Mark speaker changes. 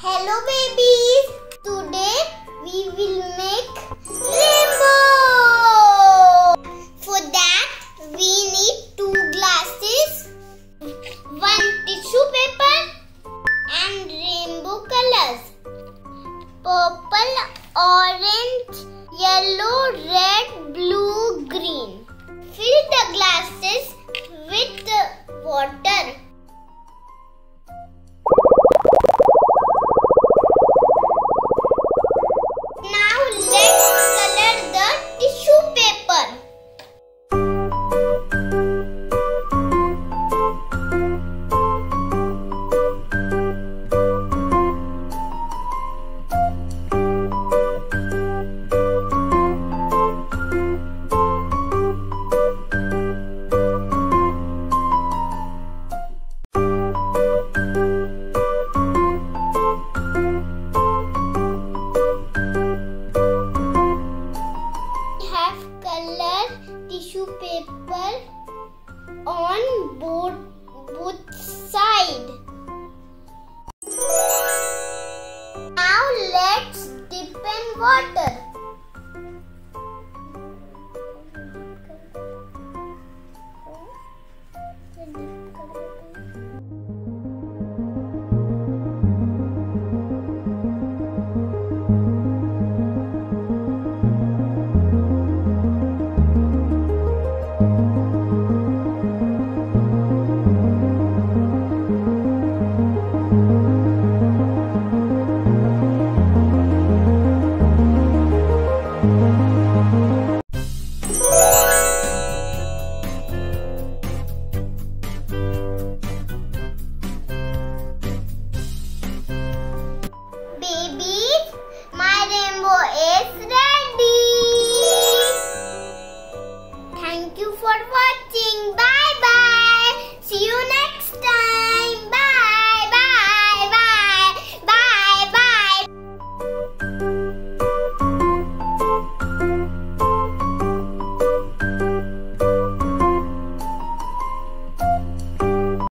Speaker 1: Hello babies, today we will make rainbow. For that we need 2 glasses, 1 tissue paper and rainbow colors. Purple, orange, yellow, red, blue, green. Fill the glasses with water. Now let's color the tissue paper. Color tissue paper on both sides. Now let's dip in water.